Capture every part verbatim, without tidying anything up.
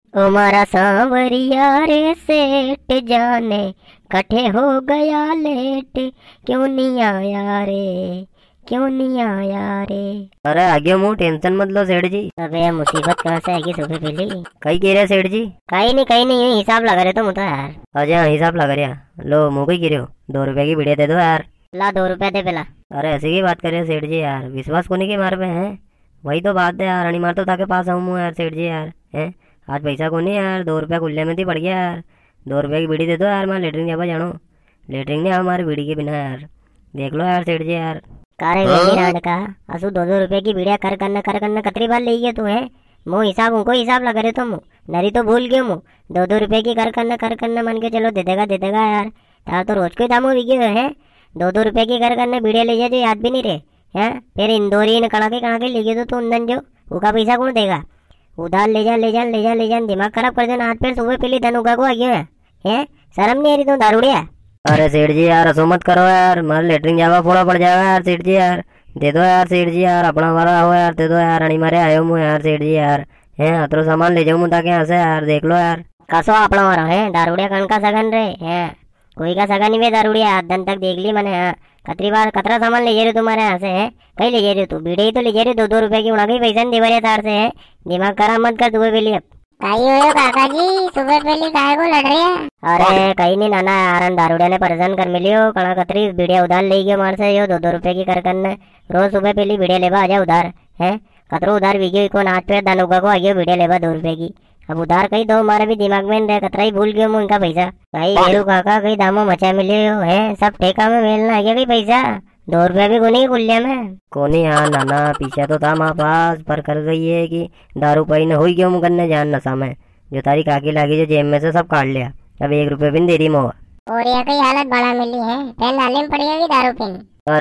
हमारा सांवरिया रे सेठ जाने कठे हो गया लेट, क्यों नहीं आया रे, क्यों नहीं आया रे। अरे आगे मुँह टेंशन मत लो सेठ जी। अबे मुसीबत कहाँ से आएगी सुबह पहली। कहीं कह रहे सेठ जी? कहीं नहीं कहीं नहीं, हिसाब लगा रहे तुम तो यार। अजय हिसाब लगा रहा। लो मुँह कहीं गिरे हो, दो रुपए की वीडियो दे दो यार। ला दो रुपया दे पेला। अरे ऐसे की बात करे सेठ जी यार, विश्वास कोने के मार पे हैं। वही तो बात है यार, अणी मार तो ताके पास आऊँ मैं यार सेठ जी यार। हैं आज पैसा को नहीं यार, दो रुपया कुल्ले में थी पड़ गया यार। दो रुपये की बीड़ी दे दो यार, मैं लेटरिन जावा जानो। लेटरिन नहीं हमारी बीड़ी के बिना यार, देख लो यार सेठ जी यार। कारे वेली राड का असु दो दो रुपए की बीड़िया कर करना कर करना कतरी बार ले गए तू है। मुँह हिसाब उनको हिसाब लगा रहे तुम, नरी तो भूल गए मुँह। दो दो रुपए की कर करना कर करना मन के चलो दे देगा दे देगा यार। यार तो रोज के दामों बिके हुए हैं। दो दो रुपए की कर करने बीड़िया ले जाए जो याद भी नहीं रहे हैं। फिर इंदौरी ने कड़ाके कड़ाके ले गए तो तू उंदन जो उसका पैसा कौन देगा। उधार ले जा ले जा ले जा ले जा, दिमाग खराब कर देना। हाथ पैर सुबह पहले धन उगा को आ गया है। शर्म नहीं आ रही तुम दारूड़िया। अरे सेठ जी यार असो मत करो यार, मारे लेटरिन जावा फोड़ा पड़ जाएगा यार सेठ जी यार। दे दो यार सेठ जी यार, अपना वाला हो यार, दे दो यार। अणी मारे आयो मुँह यार सेठ जी यार। है अतरो सामान ले जाऊँ मुँह ताकि यहाँ से यार, देख लो यार। कसो अपना वाला है दारूड़िया कण का सगन रे है। कोई का सगन नहीं वे दारूड़िया, हाथ दिन तक देख ली मैंने। हाँ कतरी बार कतरा सामान ले जा रहे तुम्हारे यहाँ से है। कहीं ले जा रही हो तू, बीड़े ही तो ले जा रही दो दो रुपए की, उड़ा गई पैसा नहीं दे तार से है। दिमाग खराब मत कर सुबह पहले। अब काई हो काका जी, सुबह पहले काय को लड़ रहे हैं? अरे कहीं नहीं नाना यार, दारूड़िया ने परेशान कर मिलियो। कणा कतरी बीड़िया उधार ले गए मार से यो दो दो रुपए की कर करने। रोज सुबह पहली बीड़िया लेबा आ जा उधार है। कतरो उधार बिगे को हाथ पे दान उगा को आ गया बीड़िया लेबा दो रुपए की। अब उधार कहीं दो हमारे भी दिमाग में रहे, कतरा ही भूल गए मुँह इनका पैसा। भाई गेरू काका कहीं दामो मचा मिले हो है, सब ठेका में मिलना आ गया कहीं पैसा। दो रुपया भी कोनी कुल्ले में कोनी। हाँ नाना पीछा तो था माँ पास, पर कर गई है कि दारू पाई न हुई क्यों मुकन्ने जान नशा में। जो तारी काकी लागी जो जेब में से सब काट लिया, अब एक रुपये भी नहीं दे रही मोह। और यह कई हालत बड़ा मिली है, पेन डालने में पड़ेगा कि दारू पीन।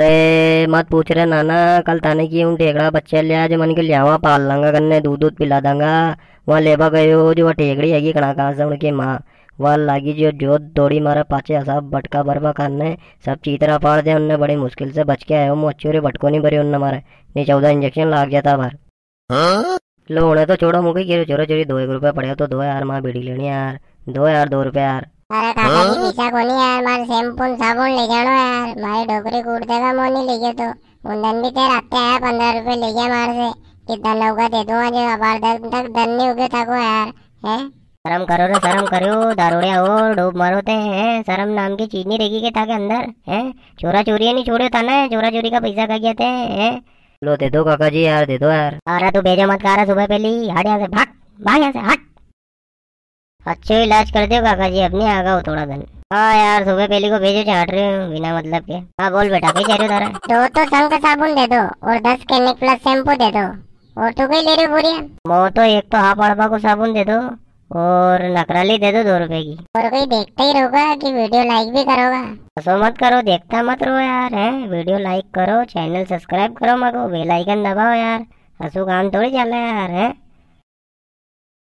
अरे मत पूछ रहे नाना, कल ताने की उन टेकड़ा बच्चे लिया जो मन के लियावा पाल लांगा करने, दूध दूध पिला दूंगा। वहाँ लेबा गए हो जो वह टेकड़ी है कणा कहाँ से उनकी माँ, वह लागी जो जोत दौड़ी मारा पाचे सब बटका बरबा करने, सब चीतरा पाड़ दे उनने। बड़ी मुश्किल से बच के आए हो मुँह, अच्छी रे भटको नहीं भरे उनने मारे, नहीं चौदह इंजेक्शन लाग जाता बार। लो उन्हें तो छोड़ो मुँह की चोरा चोरी दो एक रुपये पड़े तो दो यार, माँ बीड़ी लेनी यार, दो यार दो रुपये यार। अरे काका जी पीछा कोनी यार, मारे शैम्पून साबुन ले जानो यार, मारी डोकरी कूट देगा मोनी ले गया तो। उन भी तेरे हफ्ते आया पंद्रह रुपए ले गया मार से, कितना लौका दे दूंगा जो अबार तक धन नहीं उगे था को यार है। शर्म करो रे शर्म करो, दारूड़िया हो डूब मारोते हैं। शर्म नाम की चीज नहीं रहेगी के ताके अंदर है। चोरा चोरी नहीं छोड़े था ना, चोरा चोरी का पैसा का गया थे है। लो दे दो काका जी यार, दे दो यार। अरे तू भेजा मत कर सुबह पहले, हट यहाँ से, भाग भाग यहाँ से हट। अच्छे इलाज कर दो काका जी, अपने आ गए थोड़ा दिन। हाँ यार सुबह पहले को भेजो चाट रहे हो बिना मतलब के। हाँ बोल बेटा कहीं चाह रहे हो? दो तो संग साबुन दे दो और दस क्लिनिक प्लस शैम्पू दे दो। और तू कहीं ले रहे बुढ़िया? मो तो एक तो हाफ अड़बा को साबुन दे दो और नकराली दे दो दो रुपए की। और कोई देखता ही रहोगा कि वीडियो लाइक भी करोगा? ऐसा मत करो, देखता मत रहो यार है। वीडियो लाइक करो, चैनल सब्सक्राइब करो, मगो बेल आइकन दबाओ यार। असु काम थोड़ी चल रहा है यार है।